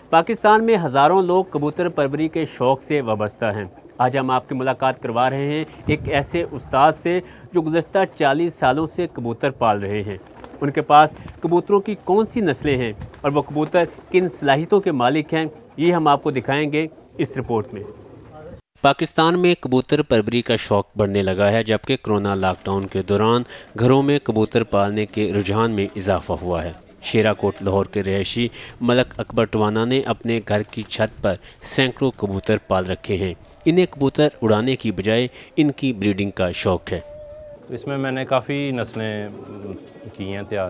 पाकिस्तान में हज़ारों लोग कबूतर परवरी के शौक़ से वाबस्ता हैं। आज हम आपकी मुलाकात करवा रहे हैं एक ऐसे उस्ताद से जो गुज़श्ता 40 सालों से कबूतर पाल रहे हैं। उनके पास कबूतरों की कौन सी नस्लें हैं और वो कबूतर किन सलाहियतों के मालिक हैं, ये हम आपको दिखाएंगे इस रिपोर्ट में। पाकिस्तान में कबूतर परवरी का शौक़ बढ़ने लगा है, जबकि कोरोना लॉकडाउन के दौरान घरों में कबूतर पालने के रुझान में इजाफा हुआ है। शेराकोट लाहौर के रहायशी मलक अकबर टवाना ने अपने घर की छत पर सैकड़ों कबूतर पाल रखे हैं। इन्हें कबूतर उड़ाने की बजाय इनकी ब्रीडिंग का शौक़ है। इसमें मैंने काफ़ी नस्लें की हैं तैयार।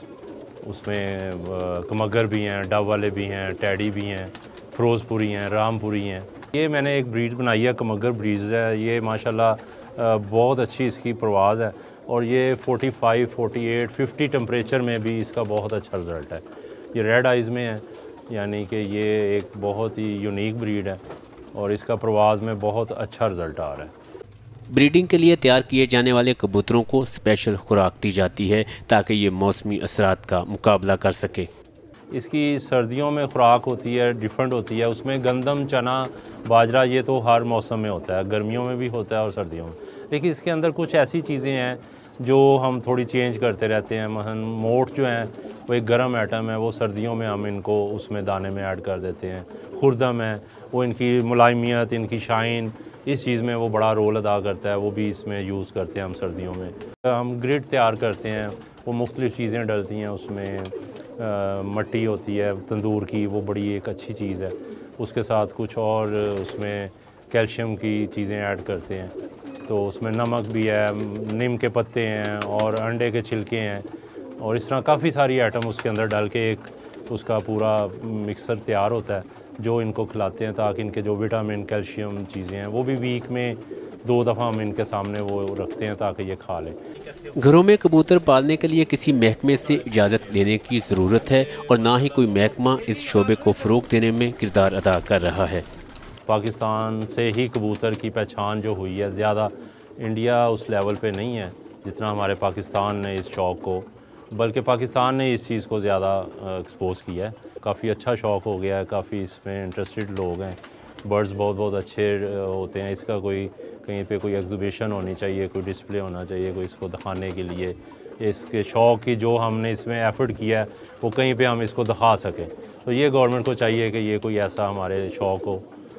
उसमें कमगर भी हैं, डब वाले भी हैं, टैडी भी हैं, फ़िरोज़पुरी हैं, रामपुरी हैं। ये मैंने एक ब्रीड बनाई है, कमगर ब्रीड है। ये माशाल्लाह बहुत अच्छी इसकी परवाज़ है और ये 45, 48, 50 टेम्परेचर में भी इसका बहुत अच्छा रिज़ल्ट है। ये रेड आइज़ में है, यानी कि ये एक बहुत ही यूनिक ब्रीड है और इसका परवाज़ में बहुत अच्छा रिज़ल्ट आ रहा है। ब्रीडिंग के लिए तैयार किए जाने वाले कबूतरों को स्पेशल खुराक दी जाती है ताकि ये मौसमी असरात का मुकाबला कर सके। इसकी सर्दियों में खुराक होती है, डिफरेंट होती है। उसमें गंदम, चना, बाजरा, ये तो हर मौसम में होता है, गर्मियों में भी होता है और सर्दियों में। लेकिन इसके अंदर कुछ ऐसी चीज़ें हैं जो हम थोड़ी चेंज करते रहते हैं। मसलन मोठ जो हैं वो एक गर्म आइटम है, वो सर्दियों में हम इनको उसमें दाने में ऐड कर देते हैं। खुर्दम है, वो इनकी मुलायमियत, इनकी शाइन, इस चीज़ में वो बड़ा रोल अदा करता है, वो भी इसमें यूज़ करते हैं हम सर्दियों में। हम ग्रिड तैयार करते हैं, वो मुख्तलिफ़ चीज़ें डलती हैं उसमें। मट्टी होती है तंदूर की, वो बड़ी एक अच्छी चीज़ है। उसके साथ कुछ और उसमें कैल्शियम की चीज़ें ऐड करते हैं, तो उसमें नमक भी है, नीम के पत्ते हैं और अंडे के छिलके हैं और इस तरह काफ़ी सारी आइटम उसके अंदर डाल के एक उसका पूरा मिक्सर तैयार होता है जो इनको खिलाते हैं, ताकि इनके जो विटामिन, कैल्शियम चीज़ें हैं वो भी वीक में 2 दफ़ा हम इनके सामने वो रखते हैं ताकि ये खा लें। घरों में कबूतर पालने के लिए किसी महकमे से इजाज़त लेने की ज़रूरत है और ना ही कोई महकमा इस शोबे को फ़रोग़ देने में किरदार अदा कर रहा है। पाकिस्तान से ही कबूतर की पहचान जो हुई है, ज़्यादा इंडिया उस लेवल पे नहीं है जितना हमारे पाकिस्तान ने इस शौक़ को, बल्कि पाकिस्तान ने इस चीज़ को ज़्यादा एक्सपोज़ किया है। काफ़ी अच्छा शौक़ हो गया है, काफ़ी इसमें इंटरेस्टेड लोग हैं। बर्ड्स बहुत बहुत अच्छे होते हैं। इसका कोई कहीं पे कोई एग्जीबिशन होनी चाहिए, कोई डिस्प्ले होना चाहिए, कोई इसको दिखाने के लिए। इसके शौक़ की जो हमने इसमें एफ़र्ट किया है वो कहीं पे हम इसको दिखा सकें। तो ये गवर्नमेंट को चाहिए कि ये कोई ऐसा हमारे शौक़ को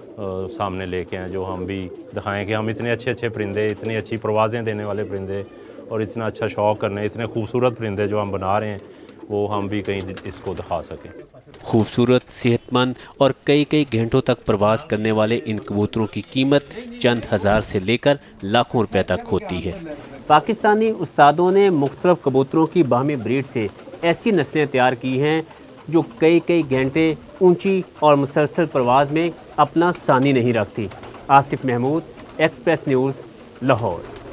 सामने लेके आएँ जो हम भी दिखाएं कि हम इतने अच्छे अच्छे परिंदे, इतनी अच्छी परवाज़ें देने वाले परिंदे और इतना अच्छा शौक़ करने, इतने खूबसूरत परिंदे जो हम बना रहे हैं, वो हम भी कहीं इसको दिखा सकें। खूबसूरत, सेहतमंद और कई कई घंटों तक प्रवास करने वाले इन कबूतरों की कीमत चंद हज़ार से लेकर लाखों रुपए तक होती है। पाकिस्तानी उस्तादों ने मुख्तलिफ कबूतरों की बाहमी ब्रीड से ऐसी नस्लें तैयार की हैं जो कई कई घंटे ऊंची और मुसलसल प्रवास में अपना सानी नहीं रखती। Asif Mahmood, express news, Lahore.